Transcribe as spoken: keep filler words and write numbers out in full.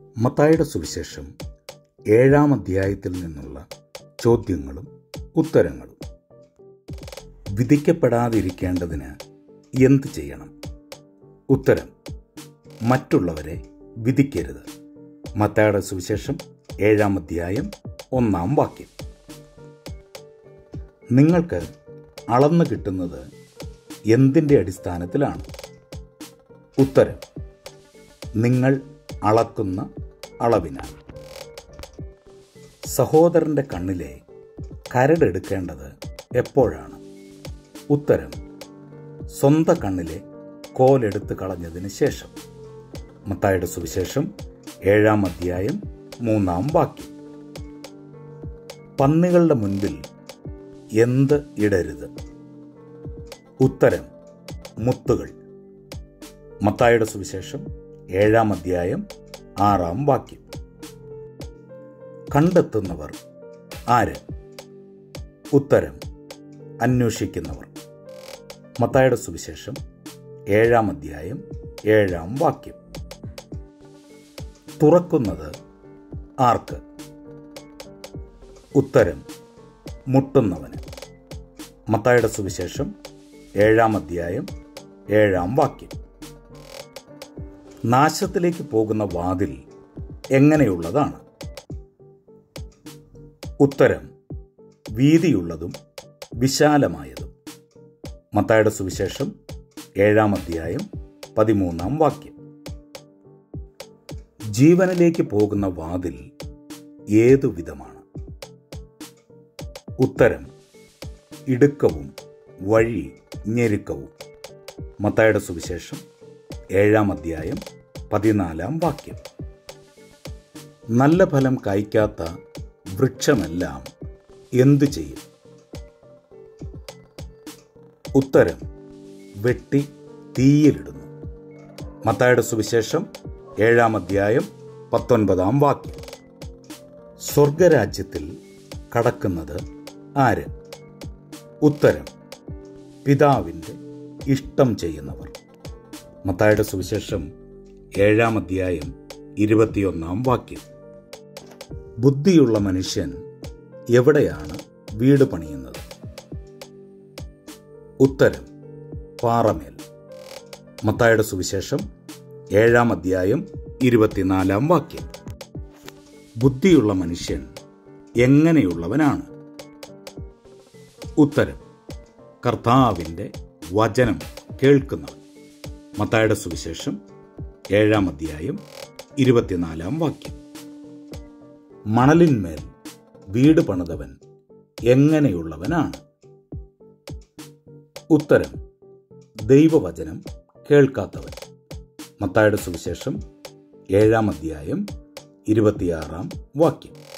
മത്തായിയുടെ സുവിശേഷം ഏഴാം അധ്യായത്തിൽ നിന്നുള്ള ചോദ്യങ്ങളും ഉത്തരങ്ങളും. വിധിക്കപ്പെടാതിരിക്കേണ്ടതിന് എന്ത് ചെയ്യണം? ഉത്തരം: മറ്റുള്ളവരെ വിധിക്കരുത്. മത്തായിയുടെ സുവിശേഷം ഏഴാം അധ്യായം ഒന്നാം വാക്യം. നിങ്ങൾക്ക് അളന്നു കിട്ടുന്നത് എന്തിൻ്റെ അടിസ്ഥാനത്തിലാണ്? ഉത്തരം: നിങ്ങൾ അളക്കുന്ന അളവിനാൽ. സഹോദരൻ്റെ കണ്ണിലെ കരടെടുക്കേണ്ടത് എപ്പോഴാണ്? ഉത്തരം: സ്വന്തം കണ്ണിലെ കോലെടുത്ത് കളഞ്ഞതിന് ശേഷം. മത്തായിയുടെ സുവിശേഷം ഏഴാം അധ്യായം മൂന്നാം വാക്യം. പന്നികളുടെ മുൻപിൽ എന്ത് ഇടരുത്? ഉത്തരം: മുത്തുകൾ. മത്തായിയുടെ സുവിശേഷം ഏഴാം അധ്യായം ആറാം വാക്യം. കണ്ടെത്തുന്നവർ ആര്? ഉത്തരം: അന്വേഷിക്കുന്നവർ. മത്തായിയുടെ സുവിശേഷം ഏഴാം അധ്യായം ഏഴാം വാക്യം. തുറക്കുന്നത് ആർക്ക്? ഉത്തരം: മുട്ടുന്നവന്. മത്തായിയുടെ സുവിശേഷം ഏഴാം അധ്യായം ഏഴാം വാക്യം. നാശത്തിലേക്ക് പോകുന്ന വാതിൽ എങ്ങനെയുള്ളതാണ്? ഉത്തരം: വീതിയുള്ളതും വിശാലമായതും. മത്തായിയുടെ സുവിശേഷം ഏഴാം അധ്യായം പതിമൂന്നാം വാക്യം. ജീവനിലേക്ക് പോകുന്ന വാതിൽ ഏതു വിധമാണ്? ഉത്തരം: ഇടുക്കവും വഴി ഞെരുക്കവും. മത്തായിയുടെ സുവിശേഷം ഏഴാം അധ്യായം പതിനാലാം വാക്യം. നല്ല ഫലം കായ്ക്കാത്ത വൃക്ഷമെല്ലാം എന്തു ചെയ്യും? ഉത്തരം: വെട്ടി തീയിലിടുന്നു. മത്തായിയുടെ സുവിശേഷം ഏഴാം അധ്യായം പത്തൊൻപതാം വാക്യം. സ്വർഗരാജ്യത്തിൽ കടക്കുന്നത് ആര്? ഉത്തരം: പിതാവിൻ്റെ ഇഷ്ടം ചെയ്യുന്നവർ. മത്തായിയുടെ സുവിശേഷം ഏഴാം അധ്യായം ഇരുപത്തിയൊന്നാം വാക്യം. ബുദ്ധിയുള്ള മനുഷ്യൻ എവിടെയാണ് വീട് പണിയുന്നത്? ഉത്തരം: പാറമേൽ. മത്തായിയുടെ സുവിശേഷം ഏഴാം അധ്യായം ഇരുപത്തിനാലാം വാക്യം. ബുദ്ധിയുള്ള മനുഷ്യൻ എങ്ങനെയുള്ളവനാണ്? ഉത്തരം: കർത്താവിൻ്റെ വചനം കേൾക്കുന്നവൻ. മത്തായിയുടെ സുവിശേഷം ഏഴാം അധ്യായം ഇരുപത്തിനാലാം വാക്യം. മണലിന്മേൽ വീട് പണിതവൻ എങ്ങനെയുള്ളവനാണ്? ഉത്തരം: ദൈവവചനം കേൾക്കാത്തവൻ. മത്തായിയുടെ സുവിശേഷം ഏഴാം അധ്യായം ഇരുപത്തിയാറാം വാക്യം.